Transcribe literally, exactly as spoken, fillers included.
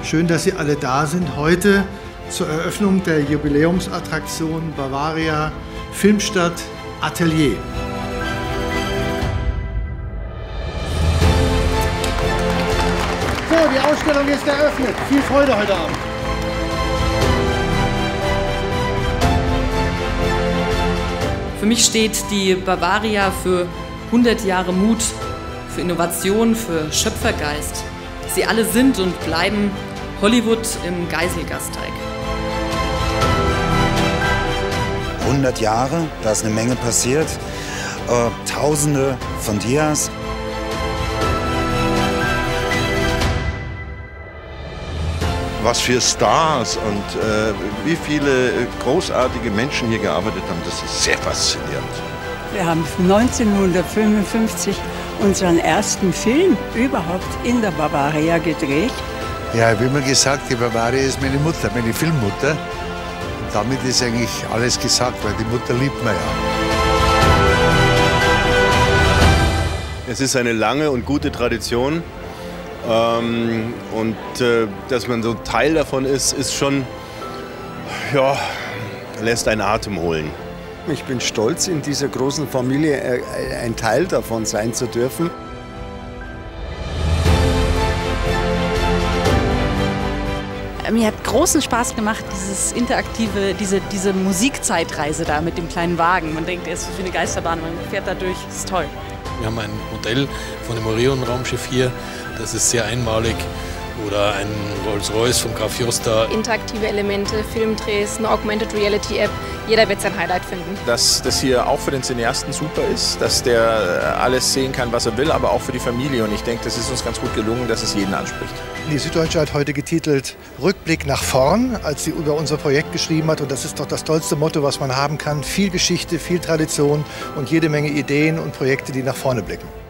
Schön, dass Sie alle da sind heute zur Eröffnung der Jubiläumsattraktion Bavaria Filmstadt Atelier. So, die Ausstellung ist eröffnet. Viel Freude heute Abend. Für mich steht die Bavaria für hundert Jahre Mut, für Innovation, für Schöpfergeist. Sie alle sind und bleiben Hollywood im Geiselgasteig. hundert Jahre, da ist eine Menge passiert, äh, Tausende von Dias. Was für Stars und äh, wie viele großartige Menschen hier gearbeitet haben, das ist sehr faszinierend. Wir haben neunzehnhundertfünfundfünfzig unseren ersten Film überhaupt in der Bavaria gedreht. Ja, wie immer gesagt, die Bavaria ist meine Mutter, meine Filmmutter. Und damit ist eigentlich alles gesagt, weil die Mutter liebt man ja. Es ist eine lange und gute Tradition. Ähm, und äh, dass man so Teil davon ist, ist schon, ja, lässt einen Atem holen. Ich bin stolz, in dieser großen Familie ein Teil davon sein zu dürfen. Mir hat großen Spaß gemacht, dieses interaktive, diese, diese Musikzeitreise da mit dem kleinen Wagen. Man denkt, er ist wie eine Geisterbahn, man fährt da durch, das ist toll. Wir haben ein Modell von dem Orion-Raumschiff hier, das ist sehr einmalig. Oder ein Rolls-Royce vom Graf Josta. Interaktive Elemente, Filmdrehs, eine Augmented Reality App, jeder wird sein Highlight finden. Dass das hier auch für den Cineasten super ist, dass der alles sehen kann, was er will, aber auch für die Familie. Und ich denke, das ist uns ganz gut gelungen, dass es jeden anspricht. Die Süddeutsche hat heute getitelt Rückblick nach vorn, als sie über unser Projekt geschrieben hat. Und das ist doch das tollste Motto, was man haben kann. Viel Geschichte, viel Tradition und jede Menge Ideen und Projekte, die nach vorne blicken.